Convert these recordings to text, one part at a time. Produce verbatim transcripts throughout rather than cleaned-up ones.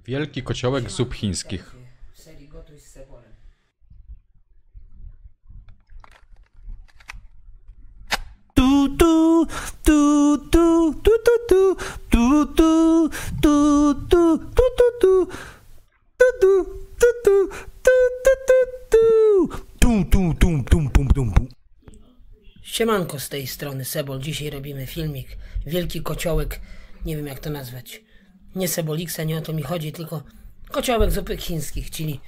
Wielki kociołek zup chińskich. W serii Gotuj z Sebolem. Tu tu tu tu tu tu tu tu tu tu tu tu tu tu tu tu tu tu tu tu. Siemanko, z tej strony Sebol. Dzisiaj robimy filmik Wielki Kociołek. Nie wiem jak to nazwać. Nie Seboliksa, nie o to mi chodzi, tylko kociołek zupy chińskich, czyli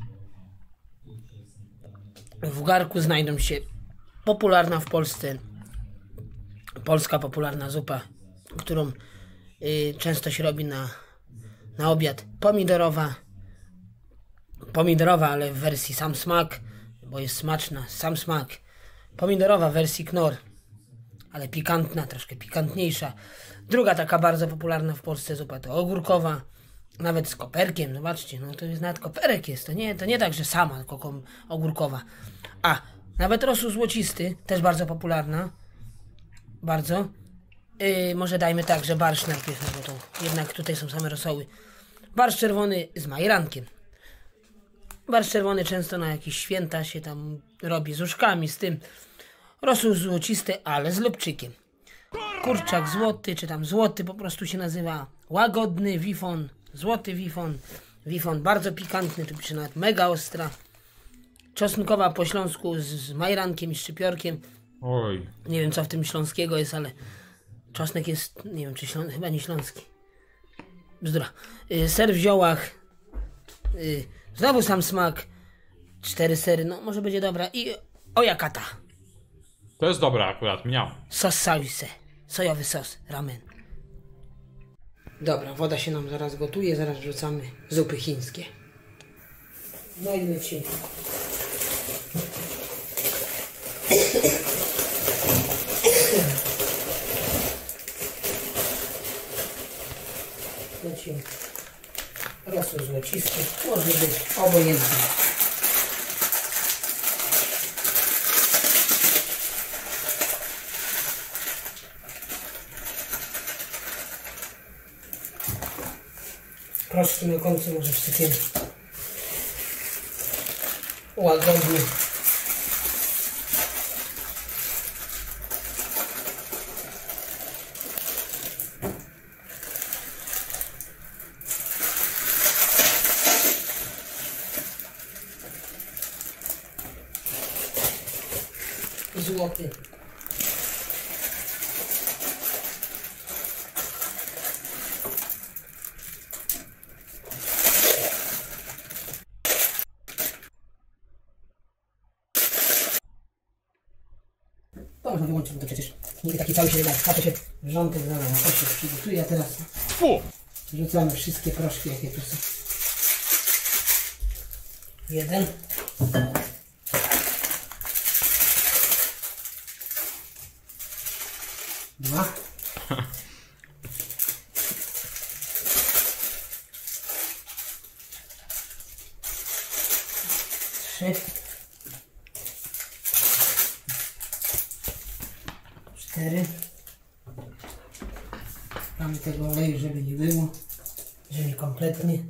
w garku znajdą się popularna w Polsce polska popularna zupa, którą y, często się robi na, na obiad. Pomidorowa pomidorowa, ale w wersji sam smak, bo jest smaczna, sam smak. Pomidorowa w wersji knor, ale pikantna, troszkę pikantniejsza. Druga taka bardzo popularna w Polsce zupa to ogórkowa, nawet z koperkiem, zobaczcie, no to jest nawet koperek jest, to nie, to nie tak, że sama, tylko ogórkowa. A, nawet rosół złocisty, też bardzo popularna, bardzo. Yy, może dajmy tak, że barszcz najpierw, no bo to jednak tutaj są same rosoły. Barszcz czerwony z majerankiem. Barszcz czerwony często na jakieś święta się tam robi z uszkami, z tym. Rosół złocisty, ale z lubczykiem. Kurczak złoty, czy tam złoty po prostu się nazywa. Łagodny wifon, złoty wifon. Wifon bardzo pikantny, tu pisze nawet mega ostra. Czosnkowa po śląsku z, z majrankiem i szczypiorkiem. Oj. Nie wiem co w tym śląskiego jest, ale czosnek jest, nie wiem czy śląski, chyba nie śląski. Bzdura. Yy, ser w ziołach. Yy, znowu sam smak. Cztery sery, no może będzie dobra. I ojakata. To jest dobre akurat, miał. Sos sause. Sojowy sos, ramen. Dobra, woda się nam zaraz gotuje, zaraz wrzucamy zupy chińskie. No i lecimy. Lecimy. Rosół złocisty, może być obojętny. Proszki na końcu może wsypiemy. Łagodnie. Złoty. To można wyłączyć, bo to przecież nigdy taki cały się nie da. A to się wrzątek zaraz, to się przygotuje, a teraz Fu! wrzucamy wszystkie proszki, jakie tu są. Jeden. Dwa. Trzy. Cztery. Mamy tego oleju, żeby nie było, żeby kompletnie.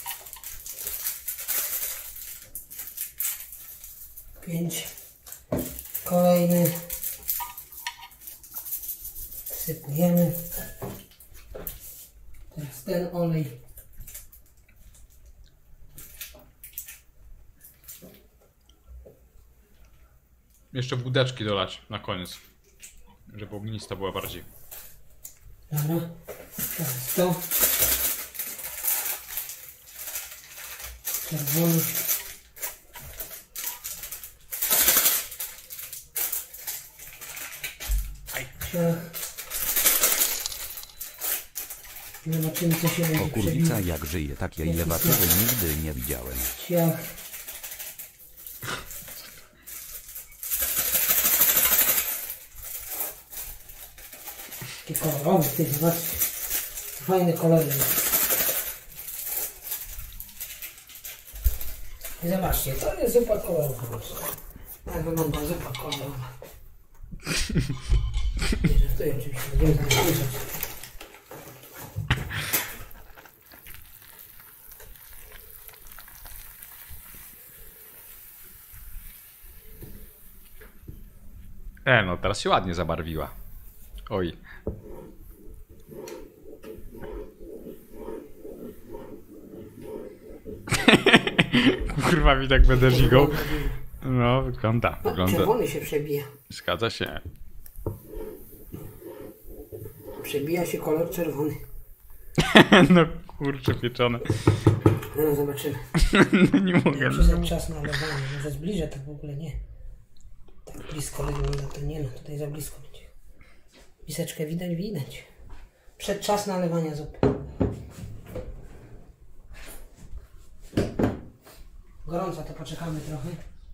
Pięć. Kolejny. Wsypujemy. Teraz ten olej. Jeszcze wódeczki dolać na koniec. Żeby ognista była bardziej. Dobra. Teraz to. Czerwony. Zobaczymy co się będzie Kurwica jak żyje, takiej lewatury nigdy nie widziałem. Ciach. Takie kolorowe, ty zobaczcie. Fajne kolory. I zobaczcie, to jest zupa kolorowa. Tak wygląda zupa kolorowa. Nie żartuję oczywiście, będziemy tam słyszeć. E, no teraz się ładnie zabarwiła. Oj. Kurwa, mi tak będę żigał. No, wygląda, wygląda. Czerwony się przebija. Zgadza się. Przebija się kolor czerwony. No kurczę, pieczone. No zobaczymy. No nie mogę. Przyszedł czas na lewanie. Może zbliżę, tak w ogóle nie. Tak blisko wygląda to nie, no tutaj za blisko będzie. Miseczkę widać? Widać. Przed czas nalewania zupy. Gorąco, to poczekamy trochę.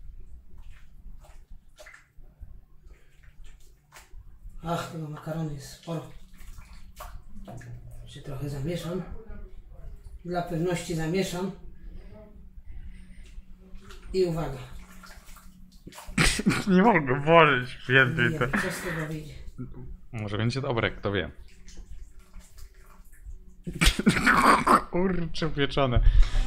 Ach, tego makaronu jest sporo. Jeszcze trochę zamieszam. Dla pewności zamieszam. I uwaga. Nie mogę włożyć święty. Nie wiem, co z tego wyjdzie. Może będzie dobre, kto wie. Kurczę, pieczone.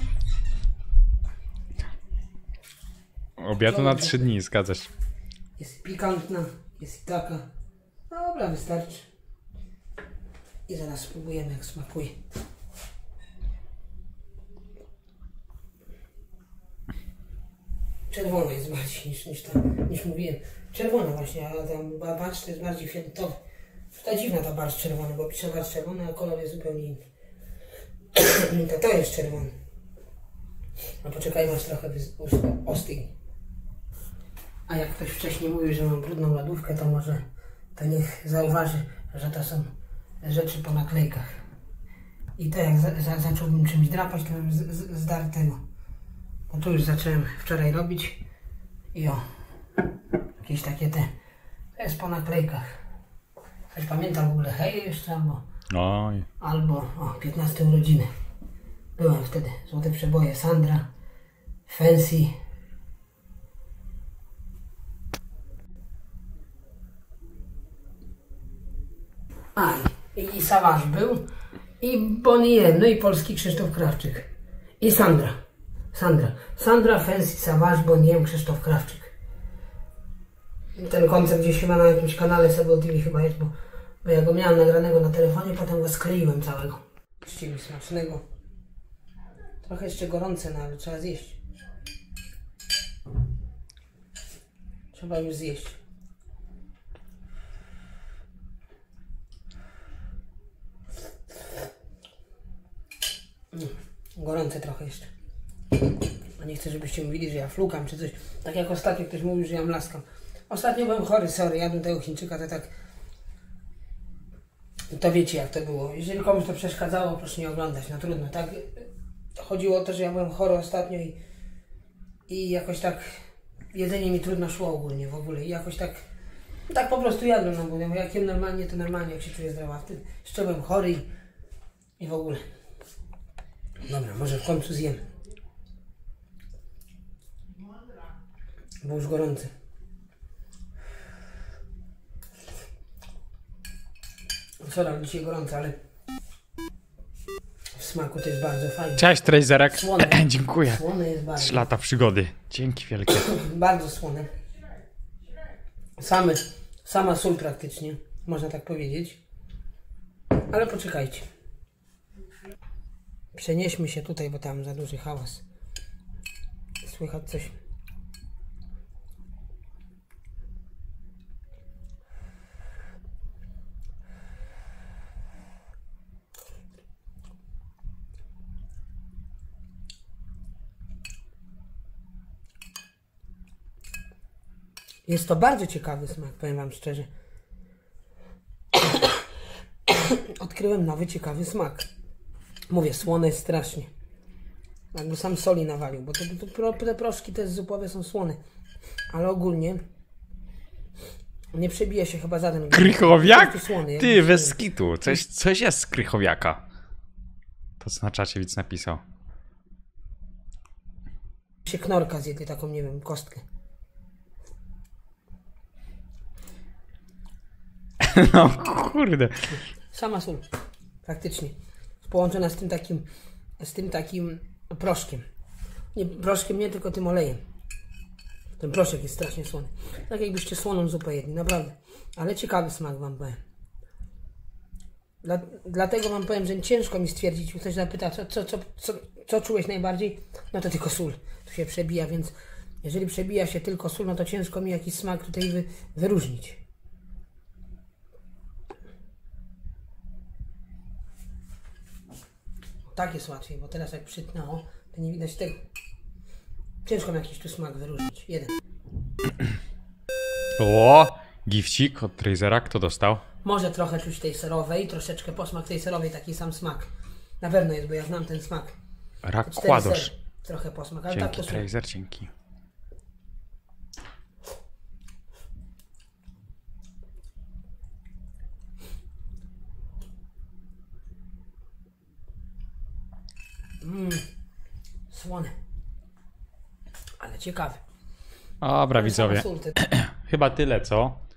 Obiadu na trzy dni, zgadza się. Jest pikantna, jest i taka. Dobra, wystarczy. I zaraz spróbujemy, jak smakuje. Czerwona jest bardziej niż, niż tam, niż mówiłem. Czerwona właśnie, a tam barszcz to jest bardziej fioletowy. Ta dziwna ta barszcz czerwona, bo pisze barszcz czerwony, a kolor jest zupełnie inny. to, to jest czerwony. A poczekajmy, aż trochę ostygnie. A jak ktoś wcześniej mówił, że mam brudną lodówkę, to może to niech zauważy, że to są rzeczy po naklejkach. I to jak za, za, zacząłbym czymś drapać, to bym z, z, zdarł tego. No to już zacząłem wczoraj robić i o, jakieś takie te, to jest po naklejkach. Choć pamiętam w ogóle hej jeszcze, albo, Oj. albo o, piętnaste urodziny. Byłem wtedy, złote przeboje, Sandra, Fancy. A, i, i Savage był, i Bonnie, no i polski Krzysztof Krawczyk. I Sandra. Sandra. Sandra, Fancy, Savage, Bonnie, Krzysztof Krawczyk. Ten koncert gdzieś chyba na jakimś kanale Sebel T V chyba jest, bo, bo ja go miałem nagranego na telefonie, potem go skleiłem całego. Życzcie mi smacznego. Trochę jeszcze gorące, no ale trzeba zjeść. Trzeba już zjeść. Mm, gorące trochę jeszcze. A nie chcę, żebyście mówili, że ja flukam czy coś. Tak jak ostatnio ktoś mówił, że ja mlaskam. Ostatnio byłem chory, sorry, jadłem tego Chińczyka, to tak... To wiecie jak to było. Jeżeli komuś to przeszkadzało, proszę nie oglądać, no trudno, tak? Chodziło o to, że ja byłem chory ostatnio i, i jakoś tak jedzenie mi trudno szło ogólnie w ogóle i jakoś tak tak po prostu jadłem, no bo jak jem normalnie, to normalnie, jak się czuję zdrowa. Wtedy jeszcze byłem chory i, i w ogóle. Dobra, może w końcu zjem. Bo już gorący. Sorry, dzisiaj gorąco, ale w smaku to jest bardzo fajne. Cześć, Trejzerek. Słone. Dziękuję. Słone jest bardzo. Trzy lata przygody. Dzięki wielkie. Bardzo słone. Same, sama sól praktycznie, można tak powiedzieć. Ale poczekajcie. Przenieśmy się tutaj, bo tam za duży hałas. Słychać coś. Jest to bardzo ciekawy smak, powiem wam szczerze. Odkryłem nowy, ciekawy smak. Mówię, słone jest strasznie. Jakby sam soli nawalił, bo te, te, te proszki te zupowe są słone. Ale ogólnie nie przebije się chyba za ten... Krychowiak? Słony, Ty, bez skitu. Coś, coś jest z krychowiaka. To co na czacie widz napisał. Się knorka zjedli, taką, nie wiem, kostkę. No kurde. Sama sól, praktycznie. Połączona z tym takim, z tym takim proszkiem. Nie proszkiem, nie tylko tym olejem. Ten proszek jest strasznie słony. Tak jakbyście słoną zupę jedli, naprawdę. Ale ciekawy smak wam powiem. Dla, dlatego wam powiem, że ciężko mi stwierdzić, ktoś zapyta, co, co, co, co, co czułeś najbardziej? No to tylko sól. Tu się przebija, więc jeżeli przebija się tylko sól, no to ciężko mi jakiś smak tutaj wy, wyróżnić. Tak jest łatwiej, bo teraz jak przytnę, o, to nie widać tego. Ciężko mi jakiś tu smak wyróżnić. Jeden. O, gifcik od Trazera, kto dostał? Może trochę czuć tej serowej, troszeczkę posmak tej serowej, taki sam smak. Na pewno jest, bo ja znam ten smak. Rak Cztery kładosz. sery. Trochę posmak, ale Dzięki, tak to są. Trazer, dzięki. Słone. Ale ciekawy. Dobra, widzowie. Sól, ty- Chyba tyle, co?